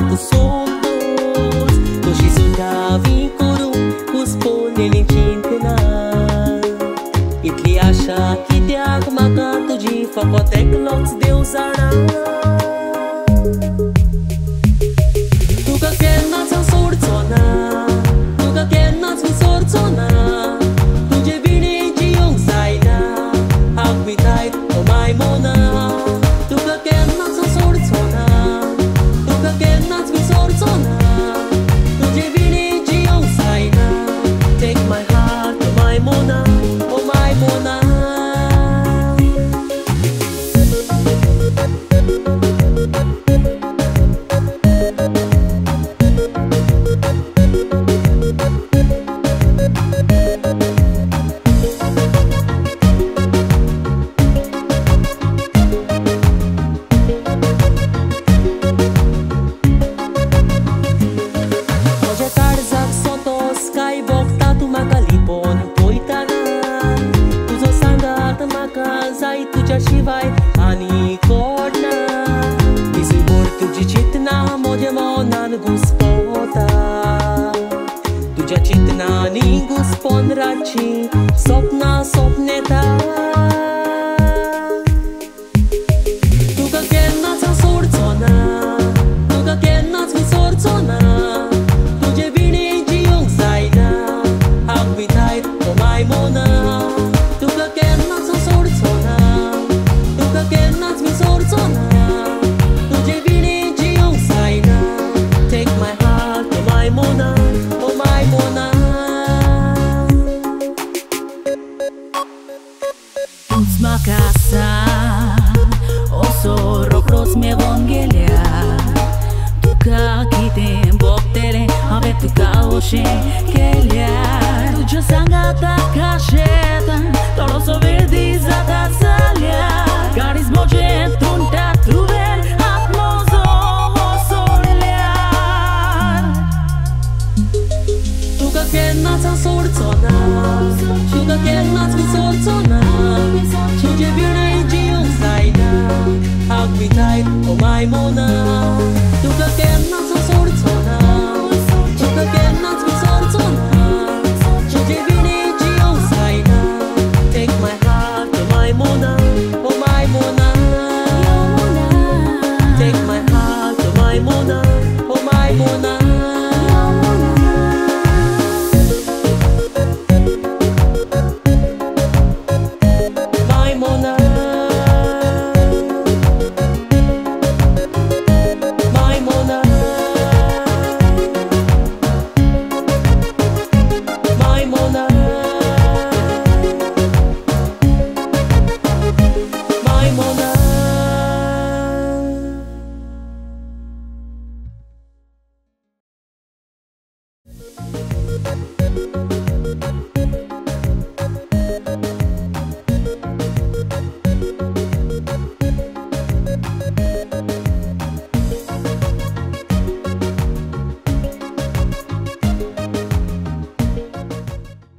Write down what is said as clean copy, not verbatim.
tu somos. Tu și suta vincuru, cu spune l'incintena. Itli așa chitea cum acanto gi fa potec lots de usana. Tu ca che nați în sorzona, tu ca che nați în sorzona. Tu je vine gi yong zaina, akvitai o mai mona. Tu ca che nați în sorzona, tu ca che nați în sorzona. Tu je vine gi yong zaina, take my heart o mai mona, o mai mona. Și vai ani corna Disi mortu ji chitna moje monan guspota Tuja chitna ni guspon rachi sopna sopneta Tu ka kenna sa sorzona Tu ka kenna sa sorzona Tuje vine ji yong zaina akvitai o mai mona Tu ka kenna sa sorzona che nați mi sorzona, tu je vine gi yong zaina, take my heart, o mai mona, o mai mona. Tuți ma casa, o soro cross mi Evanghelia, tu ca chite boktele, ave tu ca oșe chelia, tu jo sangata cacheta, tolo so verdi zata salia. Carismo centro